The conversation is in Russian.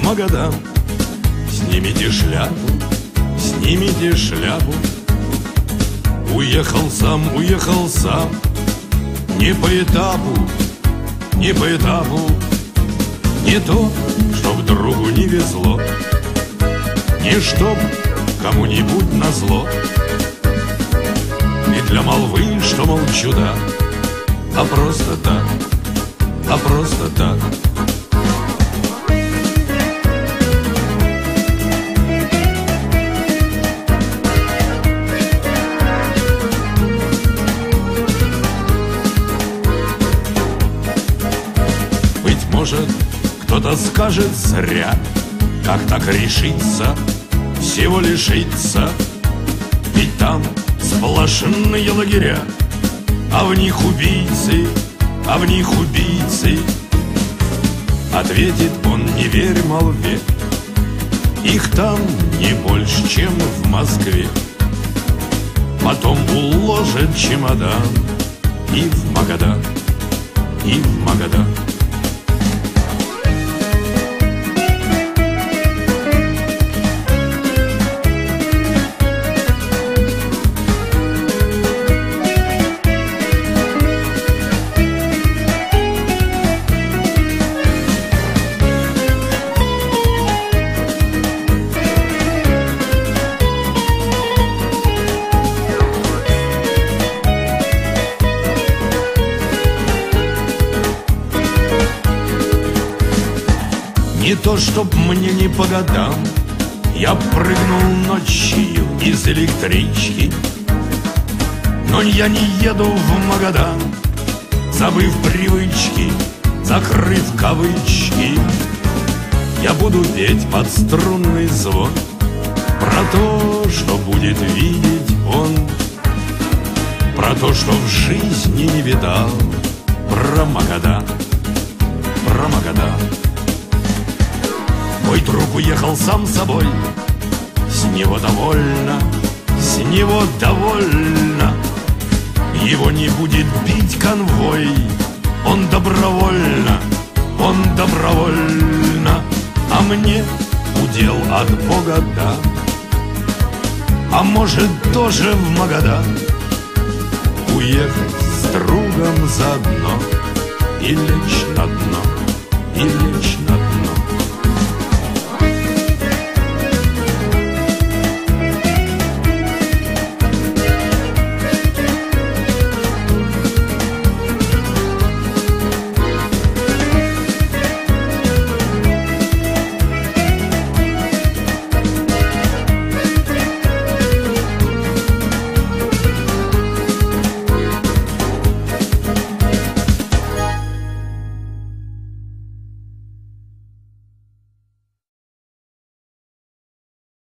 Магадан. Снимите шляпу, снимите шляпу. Уехал сам, не по этапу, не по этапу. Не то, чтоб другу не везло, не чтоб кому-нибудь назло. Не для молвы, что мол чудак, а просто так, а просто так. Может, кто-то скажет зря, как так решиться, всего лишиться. Ведь там сплошные лагеря, а в них убийцы, а в них убийцы. Ответит он: не верь молве, их там не больше, чем в Москве. Потом уложит чемодан и в Магадан, и в Магадан. Не то, чтоб мне не по годам, я прыгнул ночью из электрички, но я не еду в Магадан, забыв привычки, закрыв кавычки. Я буду петь под струнный звон про то, что будет видеть он, про то, что в жизни не видал, про Магадан, про Магадан. Мой друг уехал сам собой, с него довольно, с него довольно. Его не будет бить конвой, он добровольно, он добровольно. А мне удел от Бога дан, а может тоже в Магадан уехать с другом заодно и лечь на дно.